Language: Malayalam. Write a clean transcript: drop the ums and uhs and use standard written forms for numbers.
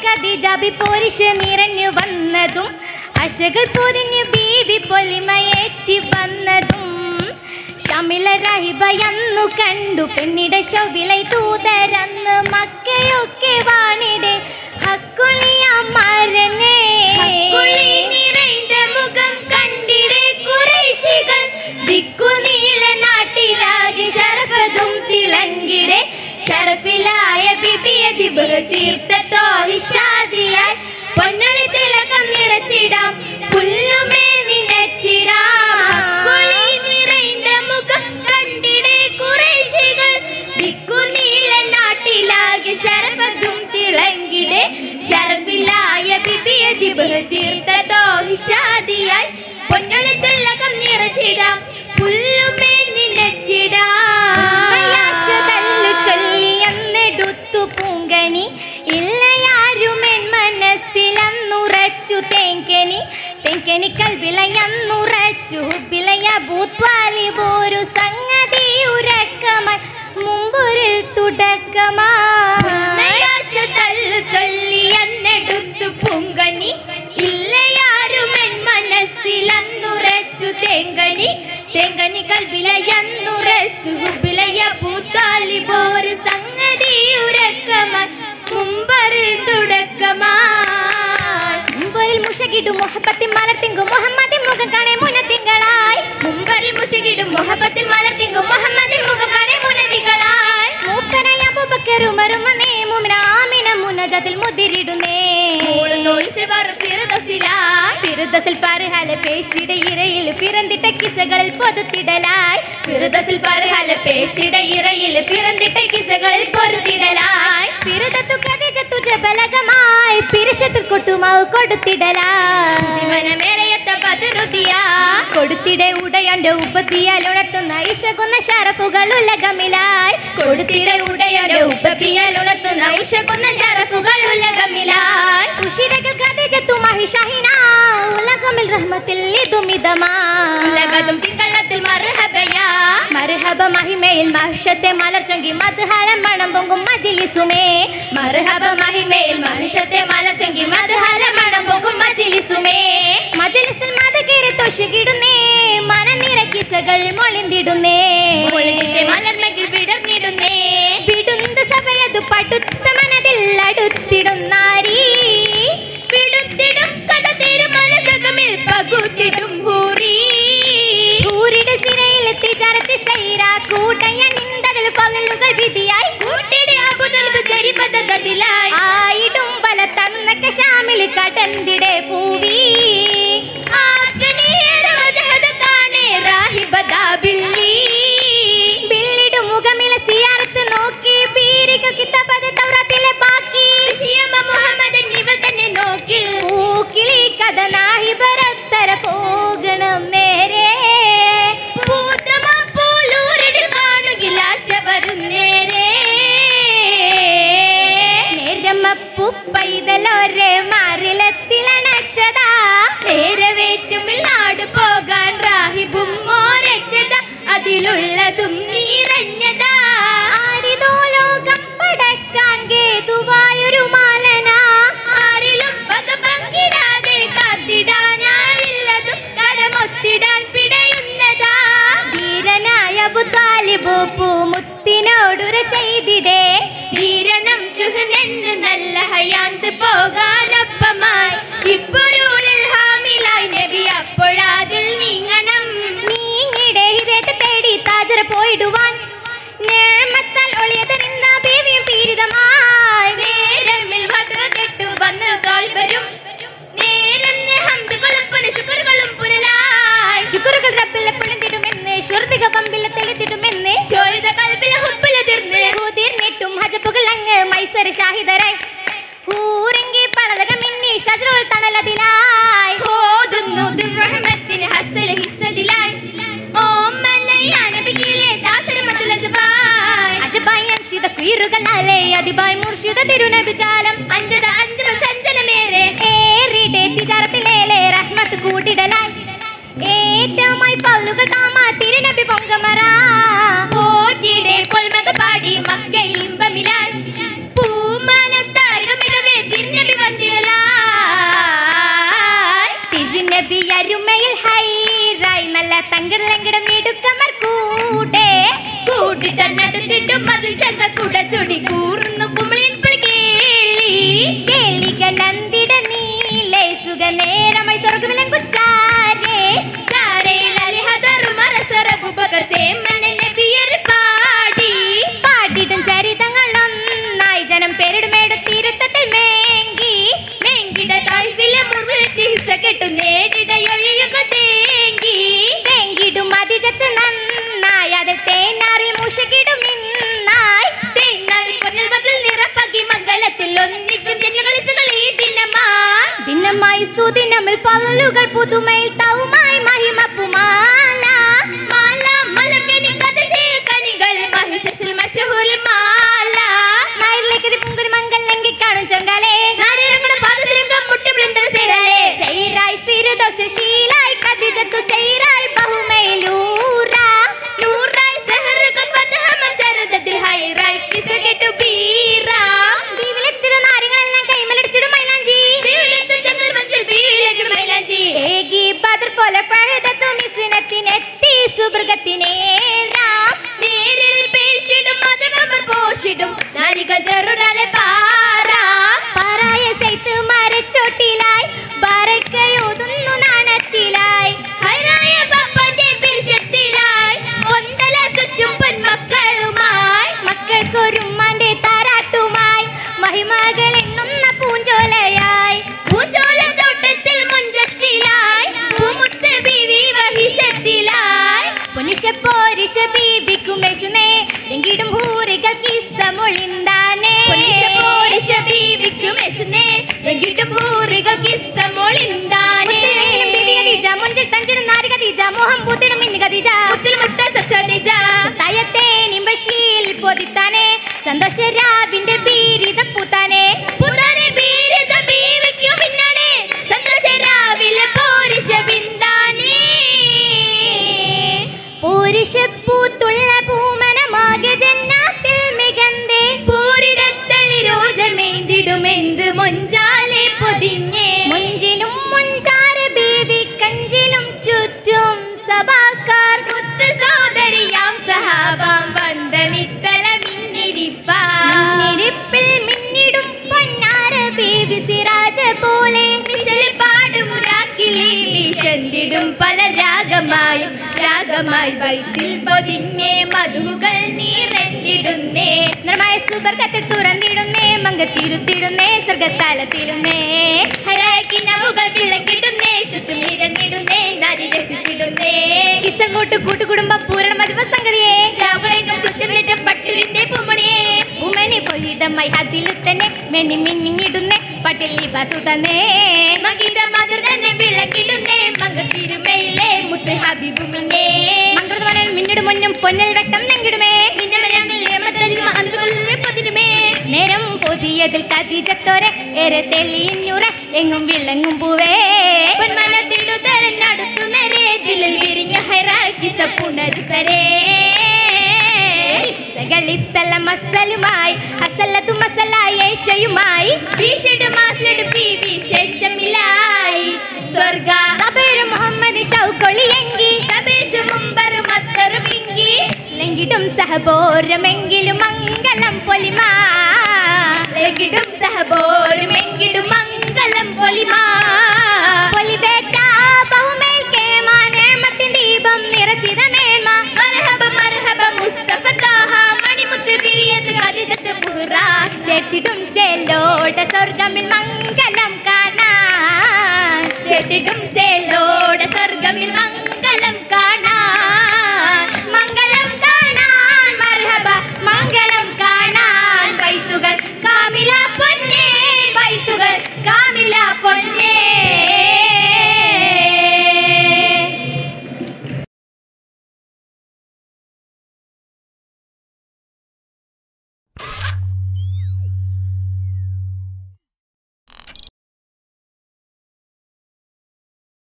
ഖദീജബി പോരിഷ് നിറഞ്ഞു വന്നതും അശകൾ പൊതിഞ്ഞു ബീവി പൊലിമയേറ്റി വന്നതും ഷമില റഹിബയന്നു കണ്ടു പെണ്ണിടെ ശോഭിലൈ തൂതരന്ന് മക്കയൊക്കെ വാണിടെ ഹക്കുളിയമാരനെ ഹക്കുളി നിറൈந்த മുഖം കണ്ടിടെ ഖുറൈശികൾ ദിക്കുനീല നാട്ടിലാകെ ശരഫതും തിളങ്ങിടെ ശരഫിലായ ബിബിയ ദിബ്ഹ തീർത്തോ ഹിഷാദിയായി പൊന്നളി തിലകം നിറച്ചിടാം പുല്ലുമേ നിനച്ചിടാം ഹക്കുളി നിറൈந்த മുഖം കണ്ടിടെ ഖുറൈശികൾ ദിക്കുനീല നാട്ടിലാകെ ശരഫതും തിളങ്ങിടെ ശരഫിലായ ബിബിയ ദിബ്ഹ തീർത്തോ ഹിഷാദിയായി പൊന്നളി തിലകം നിറച്ചിടാം പുല്ലുമേ നിനച്ചിടാം ചൊല്ലിയെന്നെടുത്തു പൂങ്കനി ഇല്ലയാരുമെൻ മനസ്സിലന്നുറച്ചു തേങ്കനി തെങ്കനി കൽബിലയന്നുറച്ചു ഹുബിലയ ബൂത്വാലിബോരു സംഗതി ഉറക്കമായി മുമ്പൊരിൽ തുടക്കമായി ചൊല്ലിയെന്നെടുത്തു പൂങ്കനി ഇല്ലയാരുമെൻ മനസ്സിലന്നുറച്ചു തേങ്കനി തെങ്കനി കൽബിലയന്നുറച്ചു ഹുബിലയ ബൂത്വാലിബോരു സംഗതി ഉറക്കമായി മുമ്പൊരിൽ തുടക്കമായി മുമ്പൊരിൽ മുഷകിടും മുഹബത്തിൻ മലർത്തിങ്കും മുഹമ്മദിൻ മുഖം കാണേ മുനത്തിങ്കളായി മുമ്പൊരിൽ മുഷകിടും മുഹബത്തിൻ മലർത്തിങ്കും മുഹമ്മദിൻ മുഖം കാണേ മുനത്തിങ്കളായി മൂപ്പനായ അബൂബക്കർ ഉമർ വന്നേ മുഅ്മിന ആമിന മുനജത്തിൽ മുദിരിടുന്നേ മൂളുന്നു ഇശ്വർ ഫിർദൗസിലായി ഫിർദൗസിൽ ഫർഹല പേശിടെ ഇരയിൽ പിറന്നിട്ട കിസകളിൽ പൊതുത്തിടലായി ഫിർദൗസിൽ ഫർഹല പേശിടെ ഇരയിൽ പിറന്നിട്ട കിസകളിൽ പൊതുത്തിടലായി ഫിർദത്തു ഖദീജത്തു ജബലകമായി പിരിശത്തിൽ കൊട്ടുമാവ് കൊടുത്തിടലായി ദിമനമേറയത്ത ബദറുദിയ കൊടുത്തിടെ ഉടയന്റെ ഉപത്തിയാൽ ഉണർത്തുന്ന ഇശകുന്ന ശറഫുകൾ ഉലകമിലായി കൊടുത്തിടെ ഉടയന്റെ ഉപത്തിയാൽ ഉണർത്തുന്ന ഇശകുന്ന ശറഫുകൾ ഉലകമിലായി ഉശിരകൾ ഖദീജത്തു മഹിഷാഹിന ഉലകമിൽ റഹ്മത്തിൽ ഇതുമിതമാ ഉലകതും തിങ്കളത്തിൽ മർഹബയാ മർഹബ മഹിമയിൽ മഹ്ഷത്തെ മലർച്ചെങ്കി മദ്ഹലം മണം പൊങ്കും മജ്ലിസുമേ മർഹബ മഹിമയിൽ മഹ്ഷത്തെ മലർച്ചെങ്കി മദ്ഹലം മണം പൊങ്കും മജ്ലിസുമേ മജ്ലിസിൽ മദകേറി തൊഷികിടുന്നേ മനനിറ കിസകൾ മൊളിന്തിടുന്നേ മൊളിന്റെ മലർമകിൽ വിടർന്നിടുന്നേ വിടുന്ന സഭയതു പടുത്ത മനതിൽ അടുത്തിടുന്നാരീ വിടുത്തിടും കഥ തിരുമലസകമിൽ പകുത്തിടും ഹൂറി ഹൂരിയുടെ സിരയിൽ തിജാരത്തി സൈറ കൂട്ടയണിന്തതിൽ പകലുകൾ വിധിയായി കൂട്ടിടെ അബുദൽബ് ജരിബദ ഗദിലായി ആയിടും ബല തന്നക ഷാമിൽ കടന്തിടെ പൂവി ആകനീറ വജഹദ കാണേ രാഹിബദ ബില്ലി ബില്ലിടും മുഖമിലെ സിയാറത്ത് നോക്കി ബീരിക കിതാബദ തൗറാത്തിലെ ബാക്കി ശിയമ മുഹമ്മദൻ ഇവൾ തന്നെ നോക്കി ഊക്കിലി കഥ നാഹി ബരത്തര പോകണം നേരെ പൂതമ പോലൂരിൽ കാണുകില്ല ശബരും നേരെ നേരമപ്പു പൈതലോരെ മാറിലത്തിലണച്ചതാ നേരവേറ്റുമ്പിൽ നാട് പോകാൻ റാഹിബും മോരച്ചതാ അതിലുള്ളതും നിറഞ്ഞതാ ആരിതോ ലോകം പടക്കാൻ കേതുവായൊരു മാലന ആരിലും വക പങ്കിടാതെ കാത്തിടാനാളില്ലതും കടമൊത്തിടാൻ പിടയുന്നതാ ധീരനായ അബൂ താലിബ് പൂമുത്തിനോടുര ചെയ്തിടേ ധീരണം ശുഹനെന്ന് നല്ല ഹയാന്ത് പോകാനൊപ്പമായി ഇപ്പൊരുളിൽ ഹാമിലായി നബി അപ്പോഴാതിൽ നീങ്ങണം നീങ്ങിടെ ഹിദയത്തെ തേടി താജറ പോയിടുവാൻ നേഴ്മത്താൽ ഒളിയതറിന്ന ബീവിയും പീരിതമായി നേരമിൽ വധ കെട്ടു വന്ന താലിബരും നേരന്ന് ഹംദുകളും ശുക്റുകളും പുനലായി ശുക്റുകൾ റബ്ബിൽ പുളിന്തിടുമെന്ന് ശ്രുതിക പമ്പിൽ തെളിത്തിടുമെന്ന് ശോരിത കൽബിൽ ഹുബ്ബുലതിർന്ന് ഹുദിർന്നിട്ടും ഹജബുകൾ അങ്ങ് മൈസർ ഷാഹിദരായി ഊരങ്കി പളതകമിന്നി ഷജ്റുൽ തണലതിലായി ഓതുന്നു ദുർറഹ്മത്തിൻ ഹസ്സൽ ഹിസ്സതിലായി ഓമനയ നബിയിലെ ദാസര മതുലജബായ് അജബായ് അൻഷിദ കുയിറുകളാലേ അതിബായ് മുർഷിദ തിരുനബി ജാലം അഞ്ചത അഞ്ചവ സഞ്ചലമേറെ ഏറിടെ തിജാറത്തിലേലെ റഹ്മത്ത് കൂട്ടിടലായി ഏറ്റമായി ഫല്ലുകൾ താമാ തിരുനബി പൊങ്കമറ ഓറ്റിടെ പൊൽമകൾ പാടി മക്കയിൽ ഇമ്പമിലായി പൂമനത്താരക മികവേ തിരുനബി കുടച്ചൊടി കൂർന്നു കുമിളിൻ പുളികേളി കേളികളന്തിട നീലേ സുഖനേരമായി സ്വർഗവിലങ്കുച്ചാരേ ചാരയിൽ അലിഹദറും അറസറബുബകർ ചേമ്മനെ നബിയർ പാടി പാടിടും ചരിതങ്ങളൊന്നായി ജനം പേരിടുമേടുത്തിരുത്തത്തിൽ മേങ്കി മേങ്കിട തായ്ഫിലെ മുറിലെത്തി ഹിസ്സ കെട്ടു നേടിടയൊഴിയുക തേങ്കി തേങ്കിടും അതിജത്ത് നന്നായി അതിൽ തേനാറി മുഷകിടുമിന്നായി തേങ്ങാൽ പൊന്നൽ ബദൽ നിറപ്പകി മംഗലത്തിൽ ഒന്നിക്കും ജനകളിസുകൾ ഈ ദിനമായി സുദിനമിൽ ഫളുകൾ പുതുമയിൽ തൗമായി മഹിമപ്പുമാല മാല മലർകനി കദശയിൽ കനികൾ മഹിഷസിൽ മശഹൂൽ മാല നായിലേക്കതി പുങ്കരി മംഗലങ്കി കാണും ചൊങ്കലേ നാരിരങ്ങളുടെ പാദസിരംഗം മുട്ടിബ്ലിന്തര സേരലേ സൈറായി ഫിർദൗസിൽ ശീലായി ഖദീജത്തു സൈറായി ബഹുമൈലൂറ നൂറായി സഹറുകൾ ഫതഹമം ചരുദത്തിൽ ഹൈറായി കിസകെട്ടു ബീറ ബീവിലെത്തിയ നാരികളെല്ലാം കൈമലടിച്ചിടും മൈലാഞ്ചി ബീവിലെത്തും ചന്ദ്രൻ മഞ്ചൽ ബീവിലെടും മൈലാഞ്ചി ഏകി ബദർ പോലെ ഫഹദത്തു മിസ്നത്തിനെത്തി സുബ്രഗത്തിനേറാ നേരിൽ പേശിടും മധുരമർ പോഷിടും നാരികൾ ജറുറാലെ പാറാ പാറായ സൈത്ത് മരച്ചോട്ടിലായി ബറക്കയോതുന്നു നാണത്തിലായി ഹൈറായ ബപ്പന്റെ പിരിശത്തിലായി ഒന്തല ചുറ്റും പൊന്മക്കളുമായി മക്കൾക്കൊരുമ്മാന്റെ താരാട്ടുമായി മഹിമകൾ എണ്ണുന്ന പൂഞ്ചോലയായി പൂഞ്ചോല തോട്ടത്തിൽ മുഞ്ചത്തിലായി പൂമുത്ത് ബീവി വഹിഷത്തിലായി പുനിഷപ്പോരിഷ ബീവിക്കുമേശുനേ എങ്കിടും ഹൂറികൾ കിസ്സമൊളിന്താനേ പുനിഷപ്പോരിഷ ബീവിക്കുമേശുനേ എങ്കിടും ഹൂറികൾ കിസ്സമൊളിന്താനേ ഖദീജ മുഞ്ചിൽ തഞ്ചിടും നാരി ഖദീജ മോഹം പൂത്തിടും മിന്നി ഖദീജ മുത്തിൽ മുത്ത സഖദീജ തായത്തെ നിംബശീൽ പൊതിത്താനേ സന്തോഷരാവിന്റെ ബീരിത പൂത്താനേ പൂത്താനേ ബീരിത ബീവിക്കും പിന്നാനേ സന്തോഷരാവിലെ പോരിഷ ബിന്ദാനേ പൂരിഷപ്പൂത്തുള്ള പൂമനമാകെ ജന്നാത്തിൽ മികന്തേ പൂരിടത്തളി രോജമേന്തിടുമെന്ത് മൊഞ്ചാലെ പൊതിഞ്ഞേ മുഞ്ചിലും മുഞ്ചാര ബീവി കഞ്ചിലും ചുറ്റും സഭാക്കാർ മുത്ത് സോദരിയാം സഹാബാം വന്ദമിത്തല മിന്നിരിപ്പിൽ മിന്നിടും പൊന്നാര ബീവി സിറാജ പോലെ നിശൽ പാടും രാക്കിലി വീശന്തിടും പല രാഗമായി വൈത്തിൽ പൊതിഞ്ഞേ മധുകൾ നീറന്തിടുന്നേ നിർമായ സുബർഗത്തിൽ തുറന്നിടുന്നേ മങ്കച്ചിരുത്തിടുന്നേ സ്വർഗത്താലത്തിടുന്നേ ഹരാക്കി നവുകൾ തിളക്കിടുന്നേ ചുറ്റും നിരന്നിടുന്നേ നരി രസിച്ചിടുന്നേ കിസങ്ങോട്ട് കൂട്ടുകുടുംബം പൂരണ മധുവ സംഗതിയെ രാവുളേക്കും ചുറ്റുമിറ്റം പട്ടിലിന്റെ പൂമണിയെ ഉമനി പൊലിതമായി അതിലുത്തന്നെ മെനി മിന്നിങ്ങിടുന്നേ പട്ടിൽ ലിബാസു തന്നേ മകിത മധുർ തന്നെ വിളക്കിടുന്നേ മങ്കത്തിരുമയിലെ മുത്ത് ഹബീബുമിന്നേ മംഗളവനൽ മിന്നിടും മുന്നും പൊന്നൽ വെട്ടം നെങ്കിടുമേ നേരം പൊതിയതിൽ ഖദീജത്തോരെ ഏറെ തെളിഞ്ഞുറ എങ്ങും വിളങ്ങും പൂവേ പൊന്മനത്തിടുതരനടുത്തു നേരെ ദിലിൽ വിരിഞ്ഞ ഹൈറാക്കി സപ്പുണരുസരേ കളിത്തല മസലുമായി അസലതു മസലായേഷയുമായി വീഷിടുമാസ്ലട് പി വിശേഷമില്ലായി സ്വർഗ സബേര് മുഹമ്മദ് ഷൗക്കൊളിയെങ്കി സബേഷു മുമ്പർ മത്തറുമിങ്കി ലംഘിടും സഹബോരമെങ്കിലും മംഗളം പൊലിമാ ലംഘിടും സഹബോരമെങ്കിലും മംഗളം പൊലിമാ പൊലിവേറ്റ ബഹുമേൽ കേമാ നേർമത്തിൻ ദീപം നിറച്ചിത മേന്മ മർഹബ മർഹബ മുസ്തഫ താഹ മണിമുത്ത് ബിവിയത് ഖദീജത്ത് പുറ ചേർത്തിടും ചേലോട സ്വർഗമിൽ മംഗളം കാണാൻ ചേർത്തിടും ചേലോ